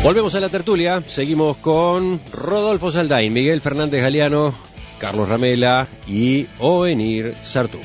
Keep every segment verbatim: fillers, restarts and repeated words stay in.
Volvemos a la tertulia, seguimos con Rodolfo Saldain, Miguel Fernández Galeano, Carlos Ramela y Oenir Sartú.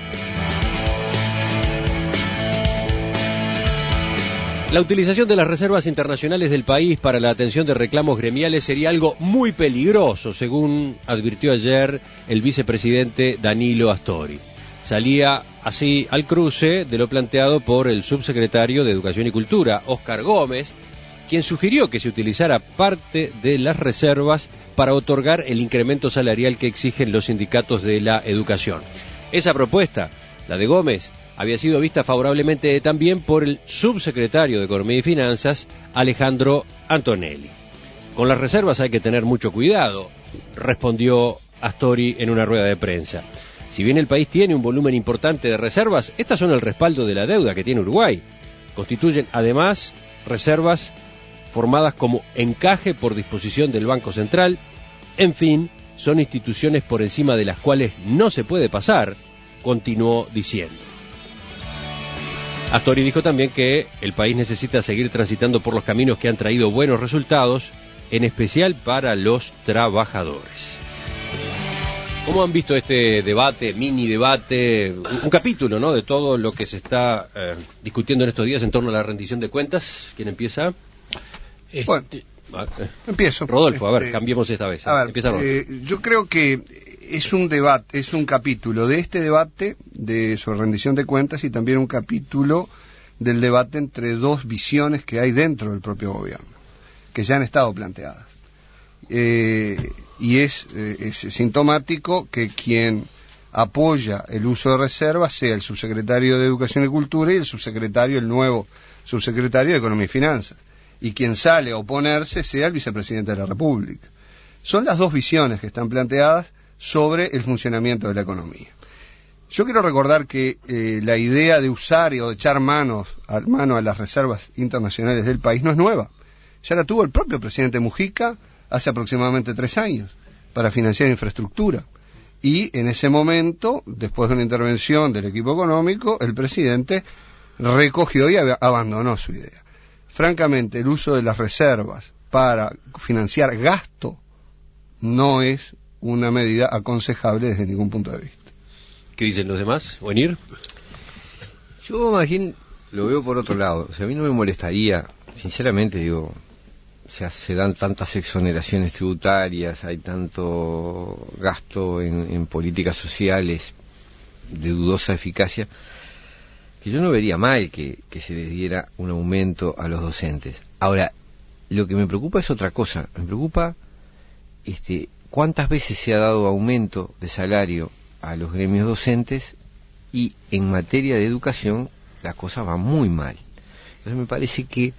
La utilización de las reservas internacionales del país para la atención de reclamos gremiales sería algo muy peligroso, según advirtió ayer el vicepresidente Danilo Astori. Salía así al cruce de lo planteado por el subsecretario de Educación y Cultura, Óscar Gómez, quien sugirió que se utilizara parte de las reservas para otorgar el incremento salarial que exigen los sindicatos de la educación. Esa propuesta, la de Gómez, había sido vista favorablemente también por el subsecretario de Economía y Finanzas, Alejandro Antonelli. Con las reservas hay que tener mucho cuidado, respondió Astori en una rueda de prensa. Si bien el país tiene un volumen importante de reservas, estas son el respaldo de la deuda que tiene Uruguay. Constituyen además reservas formadas como encaje por disposición del Banco Central. En fin, son instituciones por encima de las cuales no se puede pasar, continuó diciendo. Astori dijo también que el país necesita seguir transitando por los caminos que han traído buenos resultados, en especial para los trabajadores. ¿Cómo han visto este debate, mini debate, un, un capítulo, ¿no?, de todo lo que se está eh, discutiendo en estos días en torno a la rendición de cuentas? ¿Quién empieza? Este... Bueno, eh, empiezo. Rodolfo, a ver, este, cambiemos esta vez. A ver, empieza Rodolfo. Eh, yo creo que es un debate, es un capítulo de este debate de sobre rendición de cuentas y también un capítulo del debate entre dos visiones que hay dentro del propio gobierno, que ya han estado planteadas. Eh, y es, eh, es sintomático que quien apoya el uso de reservas sea el subsecretario de Educación y Cultura y el subsecretario, el nuevo subsecretario de Economía y Finanzas, y quien sale a oponerse sea el vicepresidente de la República. Son las dos visiones que están planteadas sobre el funcionamiento de la economía. Yo quiero recordar que eh, la idea de usar y o de echar manos a, mano a las reservas internacionales del país no es nueva. Ya la tuvo el propio presidente Mujica hace aproximadamente tres años para financiar infraestructura. Y en ese momento, después de una intervención del equipo económico, el presidente recogió y ab- abandonó su idea. Francamente, el uso de las reservas para financiar gasto no es una medida aconsejable desde ningún punto de vista. ¿Qué dicen los demás? ¿Oenir? Yo más bien lo veo por otro lado. O sea, a mí no me molestaría, sinceramente digo, o sea, se dan tantas exoneraciones tributarias, hay tanto gasto en, en políticas sociales de dudosa eficacia, que yo no vería mal que, que se les diera un aumento a los docentes. Ahora, lo que me preocupa es otra cosa. Me preocupa este, cuántas veces se ha dado aumento de salario a los gremios docentes y en materia de educación la cosa va muy mal. Entonces me parece que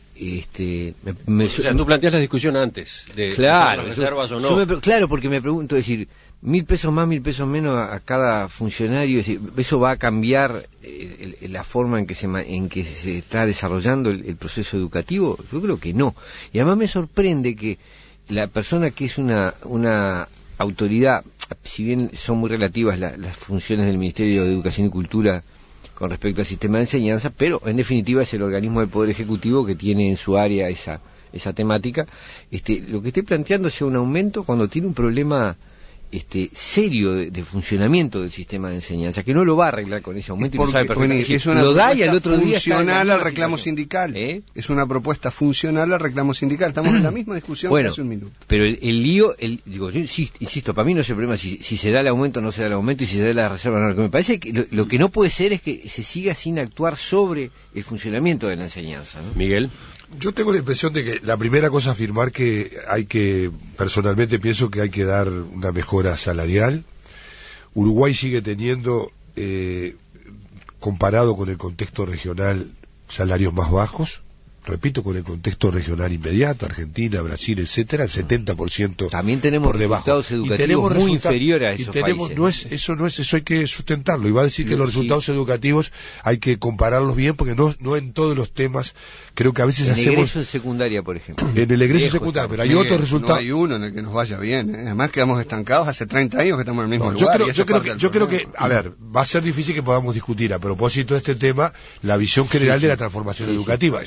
este me, me, o sea, tú planteas la discusión antes de claro, las reservas yo, o no. Yo me, claro, porque me pregunto, es decir, mil pesos más, mil pesos menos a, a cada funcionario, es decir, eso va a cambiar eh, el, la forma en que se en que se está desarrollando el, el proceso educativo. Yo creo que no. Y además me sorprende que la persona que es una una autoridad, si bien son muy relativas la, las funciones del Ministerio de Educación y Cultura con respecto al sistema de enseñanza, pero en definitiva es el organismo del Poder Ejecutivo que tiene en su área esa esa temática, este, lo que esté planteando sea un aumento cuando tiene un problema este serio de, de funcionamiento del sistema de enseñanza, que no lo va a arreglar con ese aumento. Porque, y lo sabe perfectamente. Bueno, es una lo da y al otro día funcional al reclamo sindical. ¿Eh? Es una propuesta funcional al reclamo sindical. Estamos en la misma discusión bueno, que hace un minuto. Pero el, el lío, el, digo, yo insisto, insisto, para mí no es el problema si, si se da el aumento o no se da el aumento y si se da la reserva o no. Lo que me parece que lo, lo que no puede ser es que se siga sin actuar sobre el funcionamiento de la enseñanza, ¿no? Miguel. Yo tengo la impresión de que la primera cosa a afirmar que hay que, personalmente pienso que hay que dar una mejora salarial. Uruguay sigue teniendo, eh, comparado con el contexto regional, salarios más bajos. Repito, con el contexto regional inmediato, Argentina, Brasil, etcétera, el setenta por ciento también tenemos por debajo. resultados educativos y tenemos muy resulta- inferiores a esos y tenemos, países. No es, eso no es, eso hay que sustentarlo. Y va a decir que los Sí. resultados educativos hay que compararlos bien, porque no, no en todos los temas, creo que a veces en hacemos... egreso en secundaria, por ejemplo. En el egreso Lejos, secundario, pero hay Miguel, otros resultados. No hay uno en el que nos vaya bien, ¿eh? Además quedamos estancados hace treinta años que estamos en el mismo No, yo lugar. creo, y eso yo es creo parte que, del yo creo que, problema. a ver, va a ser difícil que podamos discutir a propósito de este tema la visión general Sí, sí. de la transformación Sí, sí. educativa. Sobre ese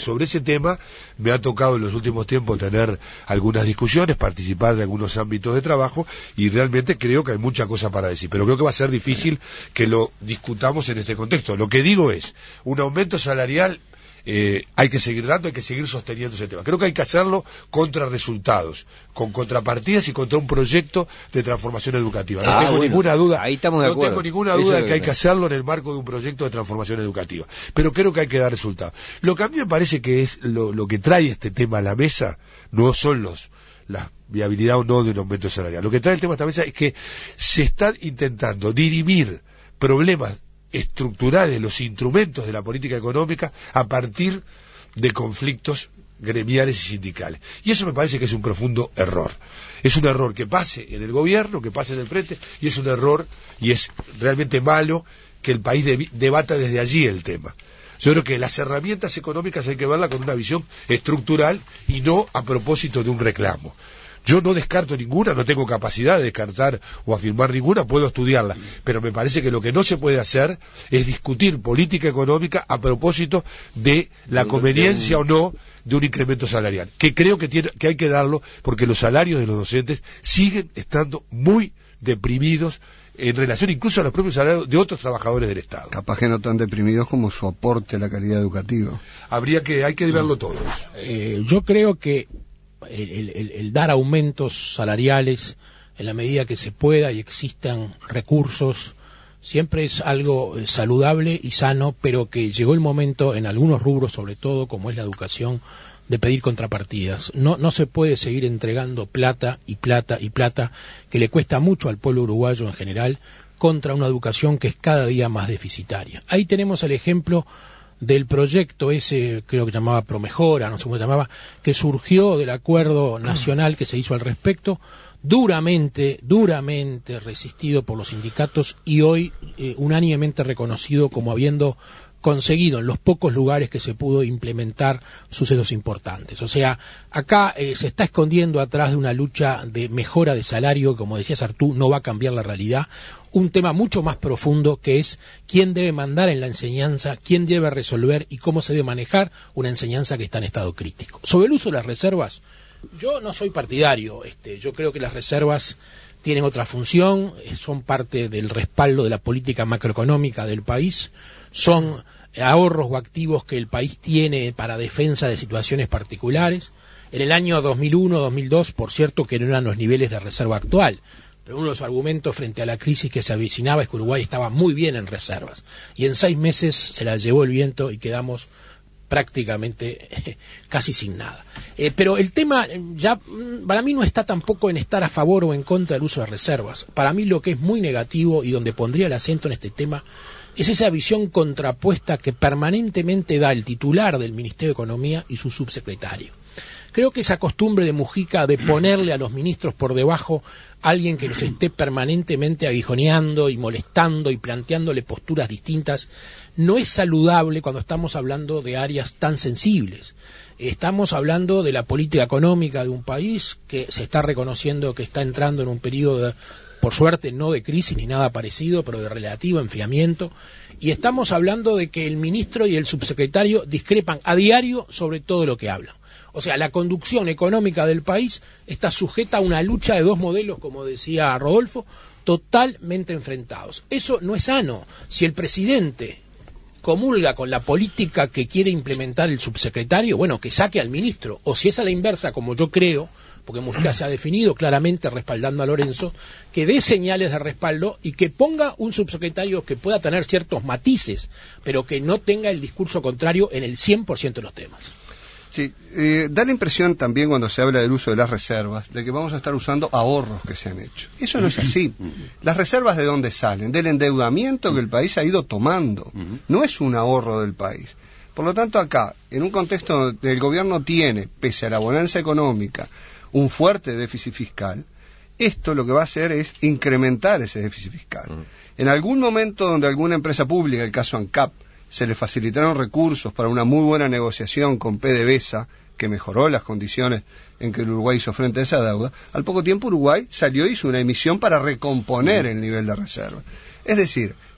tema me ha tocado en los últimos tiempos tener algunas discusiones, participar de algunos ámbitos de trabajo, y realmente creo que hay mucha cosa para decir, pero creo que va a ser difícil que lo discutamos en este contexto. Lo que digo es, un aumento salarial Eh, hay que seguir dando, hay que seguir sosteniendo ese tema. Creo que hay que hacerlo contra resultados, con contrapartidas y contra un proyecto de transformación educativa. No ah, tengo bueno, ninguna duda, ahí estamos de no acuerdo. tengo ninguna duda de que hay que hacerlo en el marco de un proyecto de transformación educativa. Pero creo que hay que dar resultados. Lo que a mí me parece que es lo, lo que trae este tema a la mesa, no son los la viabilidad o no de un aumento salarial. Lo que trae el tema a esta mesa es que se están intentando dirimir problemas estructurales, los instrumentos de la política económica a partir de conflictos gremiales y sindicales. Y eso me parece que es un profundo error. Es un error que pase en el gobierno, que pase en el frente, y es un error, y es realmente malo que el país de, debata desde allí el tema. Yo creo que las herramientas económicas hay que verlas con una visión estructural y no a propósito de un reclamo. Yo no descarto ninguna, no tengo capacidad de descartar o afirmar ninguna, puedo estudiarla, pero me parece que lo que no se puede hacer es discutir política económica a propósito de la conveniencia o no de un incremento salarial, que creo que, tiene, que hay que darlo porque los salarios de los docentes siguen estando muy deprimidos en relación incluso a los propios salarios de otros trabajadores del Estado. Capaz que no tan deprimidos como su aporte a la calidad educativa. Habría que, hay que verlo todo. Eh, yo creo que El, el, el dar aumentos salariales en la medida que se pueda y existan recursos siempre es algo saludable y sano, pero que llegó el momento en algunos rubros, sobre todo como es la educación, de pedir contrapartidas. No, no se puede seguir entregando plata y plata y plata, que le cuesta mucho al pueblo uruguayo en general, contra una educación que es cada día más deficitaria. Ahí tenemos el ejemplo del proyecto ese, creo que llamaba Promejora, no sé cómo se llamaba, que surgió del acuerdo nacional que se hizo al respecto, duramente, duramente resistido por los sindicatos y hoy eh, unánimemente reconocido como habiendo conseguido en los pocos lugares que se pudo implementar sucesos importantes. O sea, acá eh, se está escondiendo atrás de una lucha de mejora de salario, como decías Artú, no va a cambiar la realidad, un tema mucho más profundo que es quién debe mandar en la enseñanza, quién debe resolver y cómo se debe manejar una enseñanza que está en estado crítico. Sobre el uso de las reservas, yo no soy partidario, este, yo creo que las reservas tienen otra función, son parte del respaldo de la política macroeconómica del país, son ahorros o activos que el país tiene para defensa de situaciones particulares. En el año dos mil uno, dos mil dos, por cierto, que no eran los niveles de reserva actual, pero uno de los argumentos frente a la crisis que se avecinaba es que Uruguay estaba muy bien en reservas, y en seis meses se la llevó el viento y quedamos prácticamente eh, casi sin nada. Eh, pero el tema ya para mí no está tampoco en estar a favor o en contra del uso de reservas. Para mí lo que es muy negativo y donde pondría el acento en este tema es esa visión contrapuesta que permanentemente da el titular del Ministerio de Economía y su subsecretario. Creo que esa costumbre de Mujica de ponerle a los ministros por debajo a alguien que los esté permanentemente aguijoneando y molestando y planteándole posturas distintas no es saludable cuando estamos hablando de áreas tan sensibles. Estamos hablando de la política económica de un país que se está reconociendo que está entrando en un periodo de, por suerte no de crisis ni nada parecido, pero de relativo enfriamiento, y estamos hablando de que el ministro y el subsecretario discrepan a diario sobre todo lo que hablan. O sea, la conducción económica del país está sujeta a una lucha de dos modelos, como decía Rodolfo, totalmente enfrentados. Eso no es sano. Si el presidente comulga con la política que quiere implementar el subsecretario, bueno, que saque al ministro. O si es a la inversa, como yo creo, porque Mujica se ha definido claramente respaldando a Lorenzo, que dé señales de respaldo y que ponga un subsecretario que pueda tener ciertos matices, pero que no tenga el discurso contrario en el cien por ciento de los temas. Sí, eh, da la impresión también cuando se habla del uso de las reservas, de que vamos a estar usando ahorros que se han hecho. Eso no es así. Las reservas, ¿de dónde salen? Del endeudamiento que el país ha ido tomando. No es un ahorro del país. Por lo tanto, acá, en un contexto donde el gobierno tiene, pese a la bonanza económica, un fuerte déficit fiscal, esto lo que va a hacer es incrementar ese déficit fiscal. En algún momento donde alguna empresa pública, el caso ANCAP, se le facilitaron recursos para una muy buena negociación con PDVSA, que mejoró las condiciones en que el Uruguay hizo frente a esa deuda, al poco tiempo Uruguay salió y hizo una emisión para recomponer el nivel de reserva. Es decir,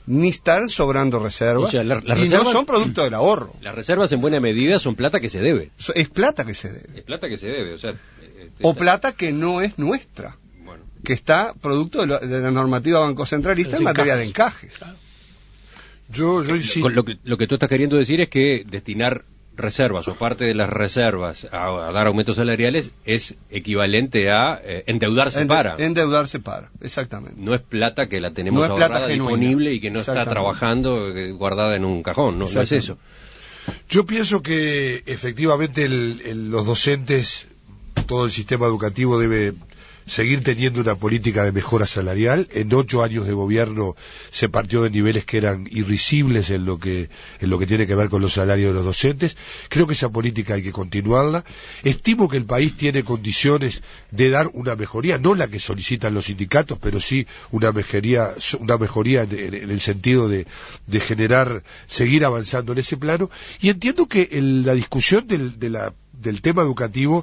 ni están sobrando reservas, O sea, la- las y reservas- no son producto del ahorro. Las reservas en buena medida son plata que se debe. So- Es plata que se debe. Es plata que se debe, o sea... eh, O está- plata que no es nuestra, Bueno, que está producto de, lo- de la normativa bancocentralista Los en materia de encajes. encajes. Yo, yo insisto. con lo, que, lo que tú estás queriendo decir es que destinar reservas o parte de las reservas a, a dar aumentos salariales es equivalente a eh, endeudarse Ende- para. Endeudarse para, exactamente. No es plata que la tenemos No es plata ahorrada, genuina. disponible y que no está Exactamente. trabajando eh, guardada en un cajón, no, no es eso. Yo pienso que efectivamente el- el- los docentes, todo el sistema educativo debe seguir teniendo una política de mejora salarial. En ocho años de gobierno se partió de niveles que eran irrisibles en lo que en lo que tiene que ver con los salarios de los docentes. Creo que esa política hay que continuarla. Estimo que el país tiene condiciones de dar una mejoría, no la que solicitan los sindicatos, pero sí una mejoría, una mejoría en, en- en el sentido de, de generar, seguir avanzando en ese plano. Y entiendo que el- la discusión del, de la- del tema educativo,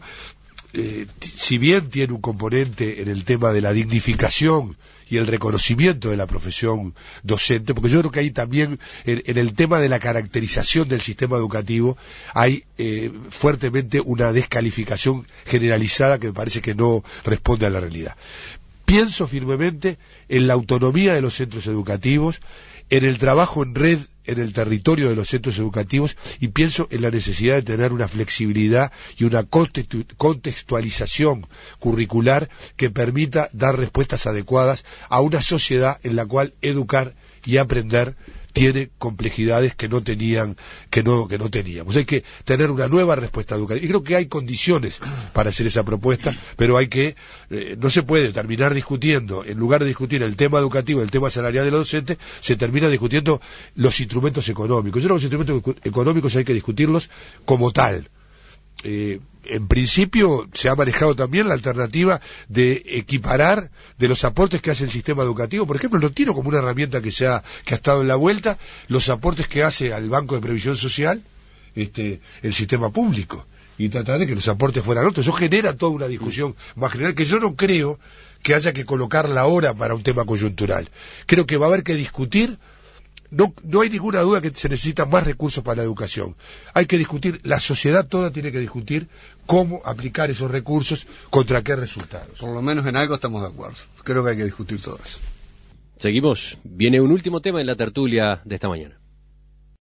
Eh, t- si bien tiene un componente en el tema de la dignificación y el reconocimiento de la profesión docente, porque yo creo que ahí también, en, en el tema de la caracterización del sistema educativo, hay eh, fuertemente una descalificación generalizada que me parece que no responde a la realidad. Pienso firmemente en la autonomía de los centros educativos, en el trabajo en red en el territorio de los centros educativos, y pienso en la necesidad de tener una flexibilidad y una contestu- contextualización curricular que permita dar respuestas adecuadas a una sociedad en la cual educar y aprender tiene complejidades que no tenían, que no, que no teníamos. Hay que tener una nueva respuesta educativa. Y creo que hay condiciones para hacer esa propuesta, pero hay que, eh, no se puede terminar discutiendo, en lugar de discutir el tema educativo, el tema salarial de los docentes, se termina discutiendo los instrumentos económicos. Yo creo que los instrumentos económicos hay que discutirlos como tal. Eh, en principio se ha manejado también la alternativa de equiparar de los aportes que hace el sistema educativo, por ejemplo, lo tiro como una herramienta que se ha, que ha estado en la vuelta, los aportes que hace al Banco de Previsión Social este, el sistema público, y tratar de que los aportes fueran otros. Eso genera toda una discusión más general, que yo no creo que haya que colocarla ahora para un tema coyuntural. Creo que va a haber que discutir. No, no hay ninguna duda que se necesitan más recursos para la educación. Hay que discutir, la sociedad toda tiene que discutir cómo aplicar esos recursos, contra qué resultados. Por lo menos en algo estamos de acuerdo. Creo que hay que discutir todo eso. Seguimos. Viene un último tema en la tertulia de esta mañana.